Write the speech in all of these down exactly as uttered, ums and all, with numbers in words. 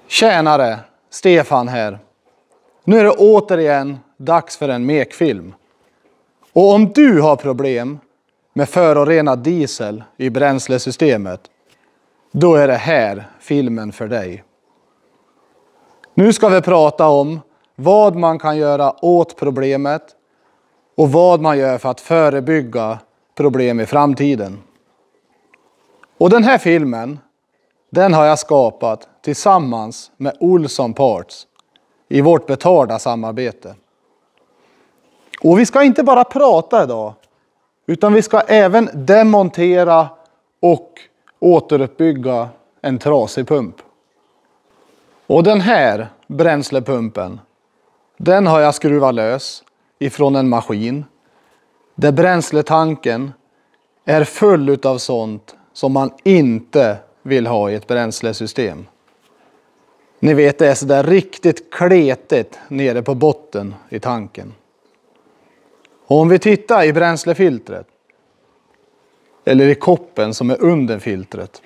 Tjänare, Stefan här. Nu är det återigen dags för en mekfilm. Och om du har problem med förorenad diesel i bränslesystemet, då är det här filmen för dig. Nu ska vi prata om vad man kan göra åt problemet och vad man gör för att förebygga problem i framtiden. Och den här filmen, den har jag skapat tillsammans med Olsson Parts i vårt betalda samarbete. Och vi ska inte bara prata idag, utan vi ska även demontera och återuppbygga en trasig pump. Och den här bränslepumpen, den har jag skruvat lös ifrån en maskin där bränsletanken är full av sånt som man inte vill ha i ett bränslesystem. Ni vet, det är så där riktigt kletigt nere på botten i tanken. Och om vi tittar i bränslefiltret, eller i koppen som är under filtret,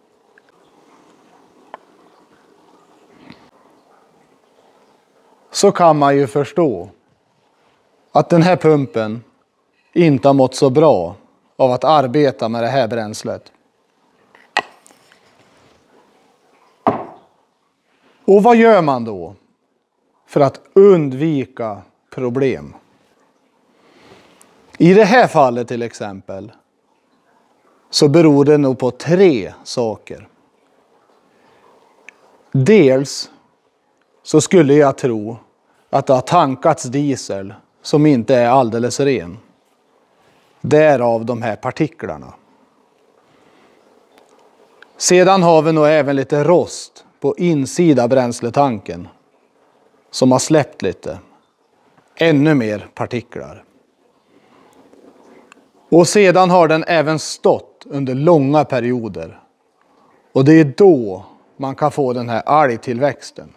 så kan man ju förstå att den här pumpen inte har mått så bra av att arbeta med det här bränslet. Och vad gör man då för att undvika problem? I det här fallet till exempel så beror det nog på tre saker. Dels så skulle jag tro att det har tankats diesel som inte är alldeles ren. Därav de här partiklarna. Sedan har vi nog även lite rost på insida bränsletanken som har släppt lite. Ännu mer partiklar. Och sedan har den även stått under långa perioder. Och det är då man kan få den här algtillväxten.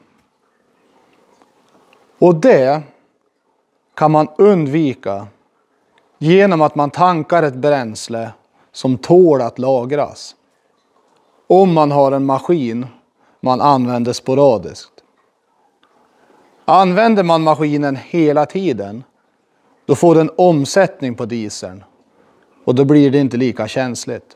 Och det kan man undvika genom att man tankar ett bränsle som tål att lagras. Om man har en maskin man använder sporadiskt. Använder man maskinen hela tiden, då får den omsättning på dieseln. Och då blir det inte lika känsligt.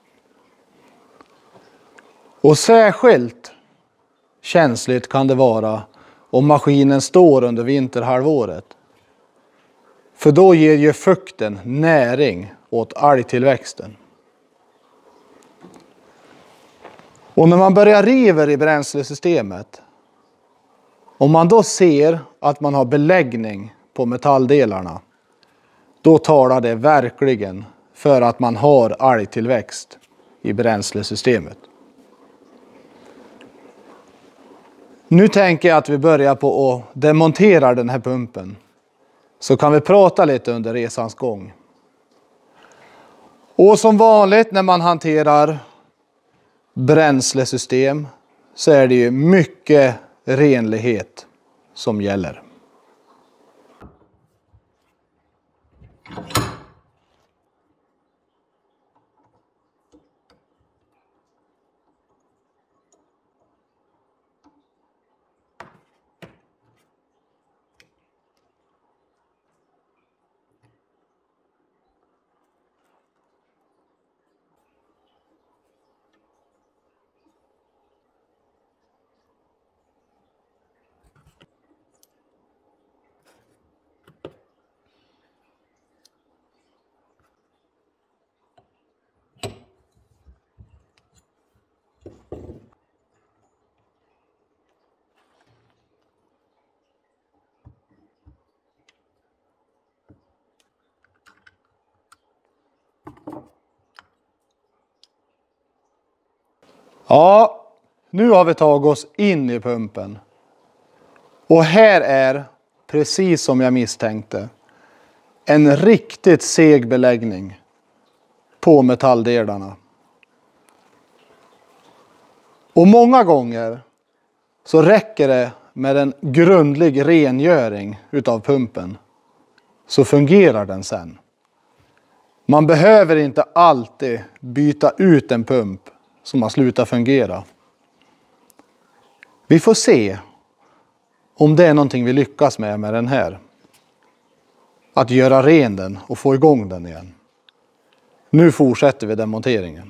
Och särskilt känsligt kan det vara om maskinen står under vinterhalvåret. För då ger ju fukten näring åt algtillväxten. Och när man börjar riva i bränslesystemet, om man då ser att man har beläggning på metalldelarna, då talar det verkligen för att man har algtillväxt i bränslesystemet. Nu tänker jag att vi börjar på att demontera den här pumpen. Så kan vi prata lite under resans gång. Och som vanligt när man hanterar bränslesystem så är det ju mycket renlighet som gäller. Ja, nu har vi tagit oss in i pumpen. Och här är, precis som jag misstänkte, en riktigt seg beläggning på metalldelarna. Och många gånger så räcker det med en grundlig rengöring utav pumpen, så fungerar den sen. Man behöver inte alltid byta ut en pump som har slutat fungera. Vi får se om det är någonting vi lyckas med med den här. Att göra ren den och få igång den igen. Nu fortsätter vi demonteringen.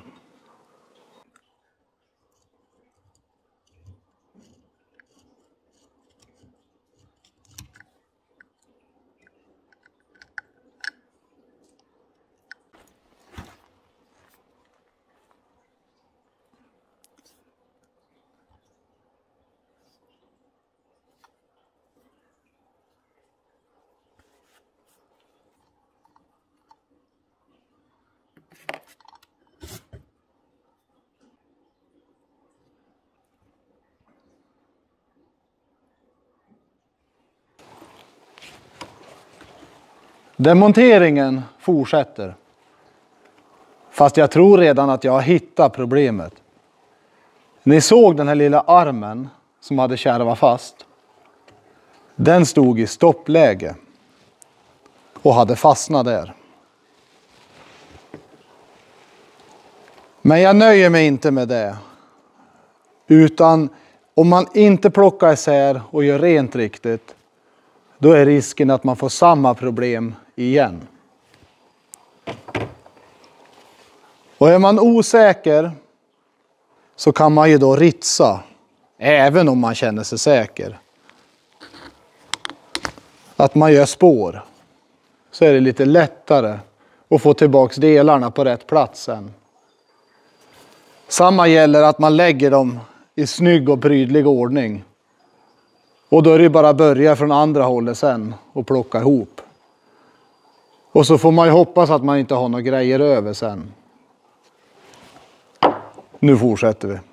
Demonteringen fortsätter. Fast jag tror redan att jag har hittat problemet. Ni såg den här lilla armen som hade kärvat fast. Den stod i stoppläge och hade fastnat där. Men jag nöjer mig inte med det. Utan om man inte plockar isär och gör rent riktigt, då är risken att man får samma problem igen. Och är man osäker så kan man ju då ritsa, även om man känner sig säker. Att man gör spår, så är det lite lättare att få tillbaka delarna på rätt plats sen. Samma gäller att man lägger dem i snygg och prydlig ordning. Och då är det bara att börja från andra hållet sen och plocka ihop. Och så får man ju hoppas att man inte har några grejer över sen. Nu fortsätter vi.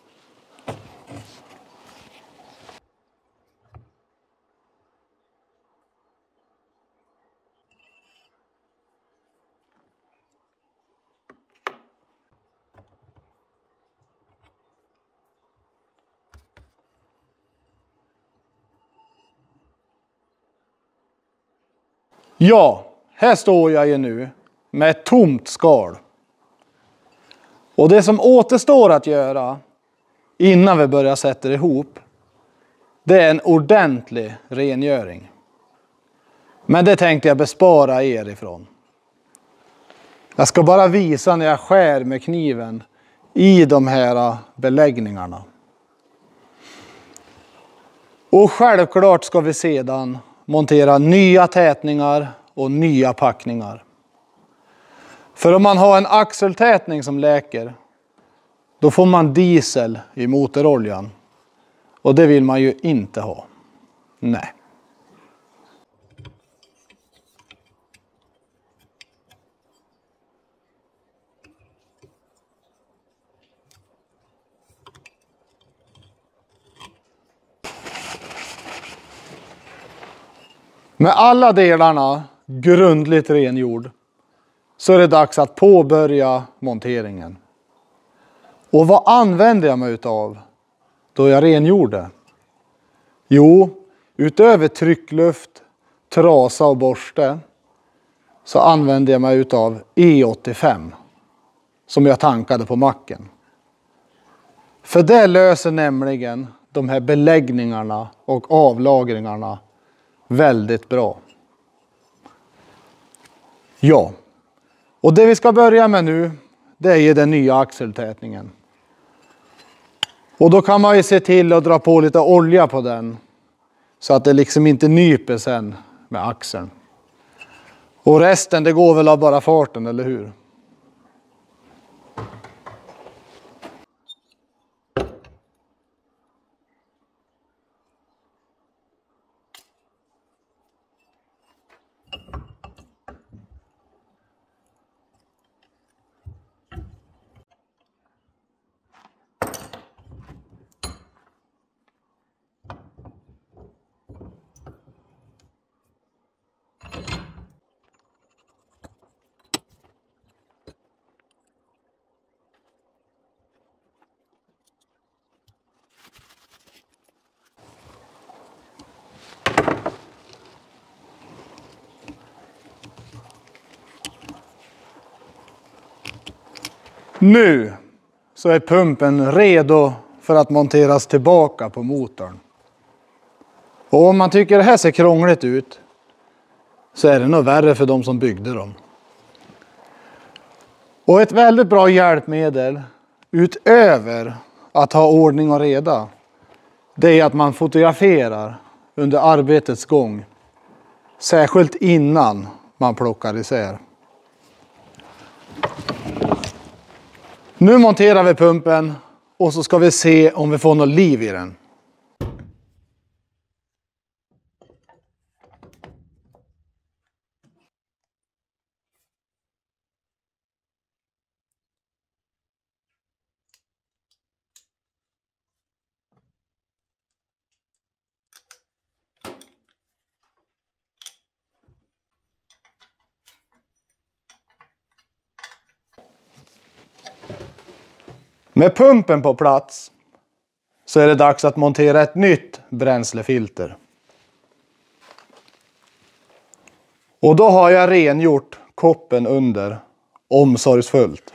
Ja, här står jag ju nu med ett tomt skal. Och det som återstår att göra innan vi börjar sätta ihop, det är en ordentlig rengöring. Men det tänkte jag bespara er ifrån. Jag ska bara visa när jag skär med kniven i de här beläggningarna. Och självklart ska vi sedan montera nya tätningar och nya packningar. För om man har en axeltätning som läker, då får man diesel i motoroljan. Och det vill man ju inte ha. Nej. Med alla delarna grundligt rengjord så är det dags att påbörja monteringen. Och vad använder jag mig utav då jag rengjorde? Jo, utöver tryckluft, trasa och borste så använder jag mig utav E åttiofem som jag tankade på macken. För det löser nämligen de här beläggningarna och avlagringarna väldigt bra. Ja, och det vi ska börja med nu, det är ju den nya axeltätningen. Och då kan man ju se till att dra på lite olja på den. Så att det liksom inte nyper sen med axeln. Och resten, det går väl av bara farten, eller hur? Nu så är pumpen redo för att monteras tillbaka på motorn. Och om man tycker det här ser krångligt ut så är det nog värre för de som byggde dem. Och ett väldigt bra hjälpmedel utöver att ha ordning och reda, det är att man fotograferar under arbetets gång. Särskilt innan man plockar isär. Nu monterar vi pumpen och så ska vi se om vi får något liv i den. Med pumpen på plats så är det dags att montera ett nytt bränslefilter. Och då har jag rengjort koppen under omsorgsfullt.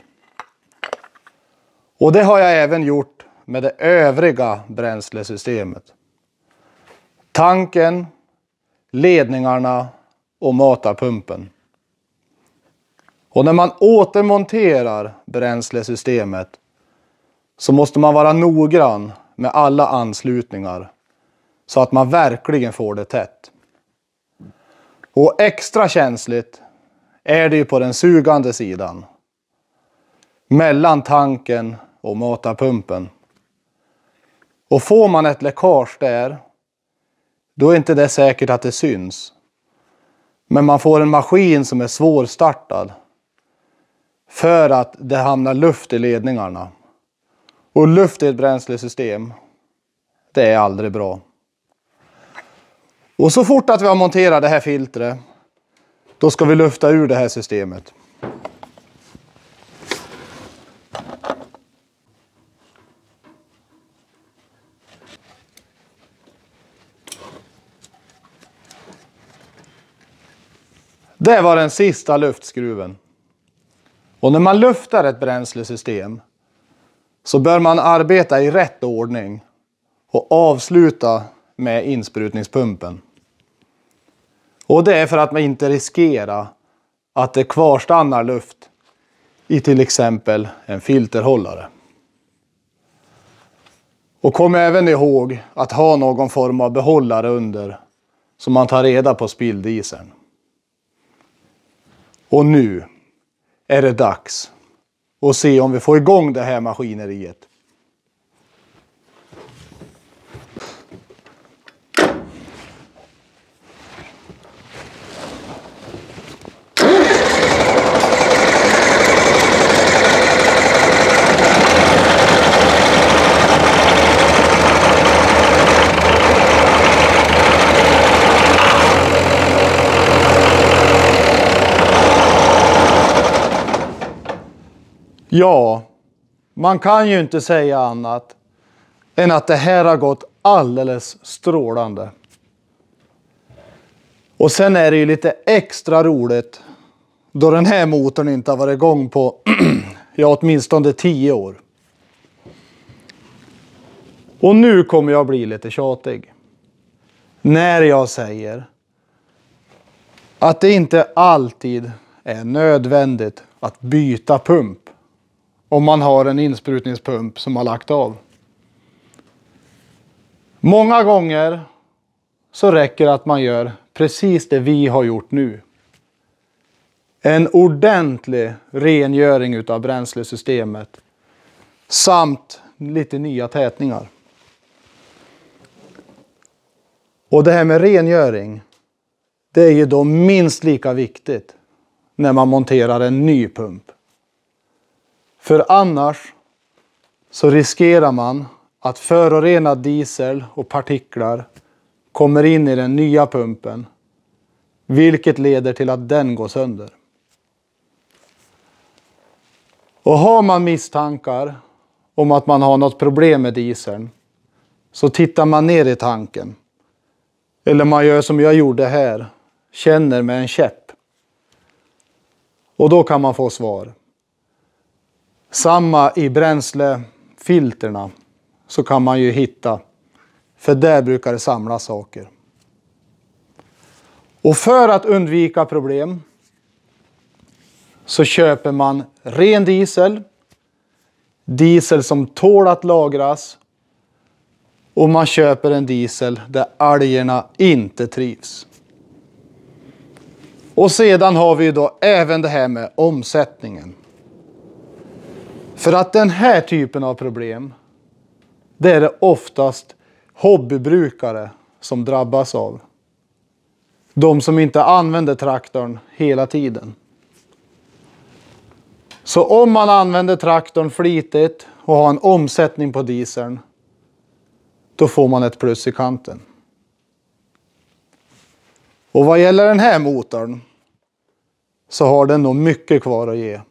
Och det har jag även gjort med det övriga bränslesystemet. Tanken, ledningarna och matarpumpen. Och när man återmonterar bränslesystemet så måste man vara noggrann med alla anslutningar så att man verkligen får det tätt. Och extra känsligt är det ju på den sugande sidan. Mellan tanken och matarpumpen. Och får man ett läckage där, då är inte det säkert att det syns. Men man får en maskin som är svårstartad för att det hamnar luft i ledningarna. Och luft i ett bränslesystem, det är aldrig bra. Och så fort att vi har monterat det här filtret, då ska vi lufta ur det här systemet. Det var den sista luftskruven. Och när man luftar ett bränslesystem så bör man arbeta i rätt ordning och avsluta med insprutningspumpen. Och det är för att man inte riskerar att det kvarstannar luft i till exempel en filterhållare. Och kom även ihåg att ha någon form av behållare under så man tar reda på spilldieseln. Och nu är det dags att se om vi får igång det här maskineriet. Ja, man kan ju inte säga annat än att det här har gått alldeles strålande. Och sen är det ju lite extra roligt då den här motorn inte har varit igång på ja, åtminstone tio år. Och nu kommer jag bli lite tjatig när jag säger att det inte alltid är nödvändigt att byta pump om man har en insprutningspump som har lagt av. Många gånger så räcker att man gör precis det vi har gjort nu. En ordentlig rengöring utav bränslesystemet samt lite nya tätningar. Och det här med rengöring, det är ju då minst lika viktigt när man monterar en ny pump. För annars så riskerar man att förorenad diesel och partiklar kommer in i den nya pumpen, vilket leder till att den går sönder. Och har man misstankar om att man har något problem med dieseln, så tittar man ner i tanken. Eller man gör som jag gjorde här, känner med en käpp. Och då kan man få svar. Samma i bränslefilterna så kan man ju hitta. För där brukar det samla saker. Och för att undvika problem så köper man ren diesel. Diesel som tål att lagras. Och man köper en diesel där algerna inte trivs. Och sedan har vi då även det här med omsättningen. För att den här typen av problem, det är det oftast hobbybrukare som drabbas av. De som inte använder traktorn hela tiden. Så om man använder traktorn flitigt och har en omsättning på dieseln, då får man ett plus i kanten. Och vad gäller den här motorn så har den nog mycket kvar att ge.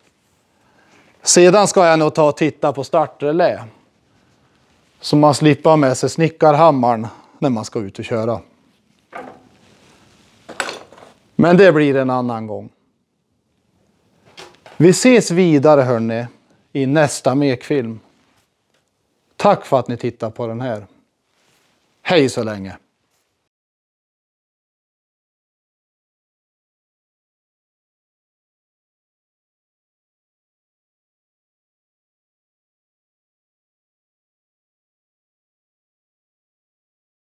Sedan ska jag nog ta och titta på startrelä. Så man slipper ha med sig snickarhammaren när man ska ut och köra. Men det blir en annan gång. Vi ses vidare hörni i nästa mekfilm. Tack för att ni tittar på den här. Hej så länge!